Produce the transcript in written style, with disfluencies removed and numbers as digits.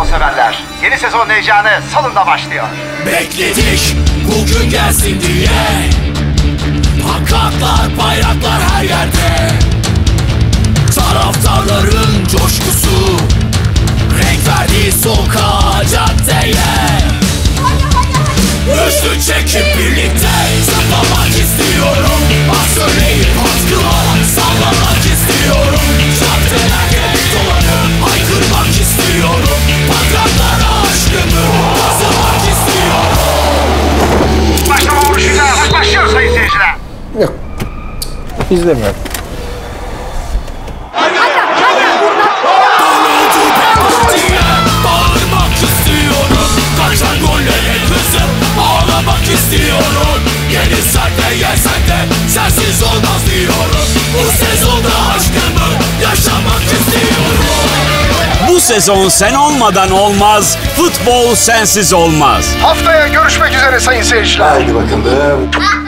severler. Yeni sezon heyecanı salonda başlıyor. Bekledik bugün gelsin diye. Pankartlar, bayraklar her yerde. Taraftarların coşkusu renk verdi sokağa, caddeye. Üstün çekip birlikte zıplamak istiyorum. Bak söyleyip atkılar sallamak istiyorum. Caddeler hep dolanıp haykırmak istiyorum. Pankartlara aşkımı yazmak istiyorum. Başlama vuruşuyla maç başlıyor sayın seyirciler. Yok. İzlemiyorum. Bağırmak istiyorum. Kaçan gollere kızıp ağlamak istiyorum. Yenilsen de yensen de sensiz olmaz diyorum. Bu sezonda aşkımı yaşamak istiyorum. Bu sezon sen olmadan olmaz, futbol sensiz olmaz. Haftaya görüşmek üzere sayın seyirciler. Haydi bakalım.